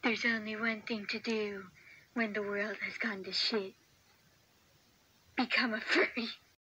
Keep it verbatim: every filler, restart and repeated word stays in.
There's only one thing to do when the world has gone to shit. Become a furry.